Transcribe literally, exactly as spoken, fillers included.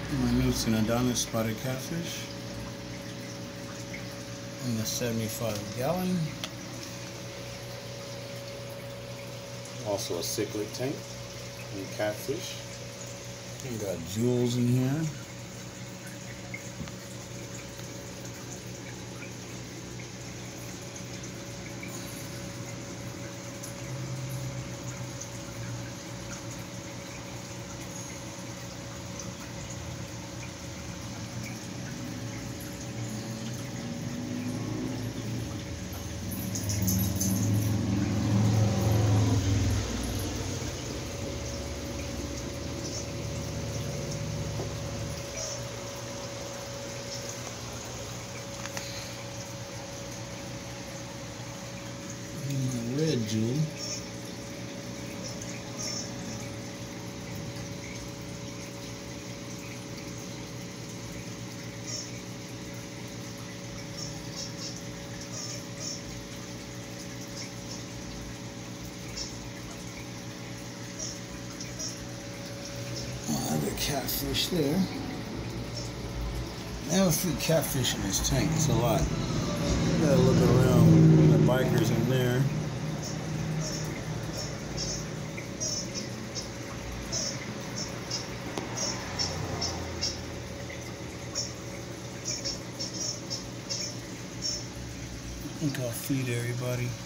My new Synodontis spotted catfish in the seventy-five gallon. Also a cichlid tank and catfish. We got jewels in here. Red jewel. Oh, I have a catfish there. I have a few catfish in this tank. It's a lot. Gotta look around. The bikers in there. I think I'll feed everybody.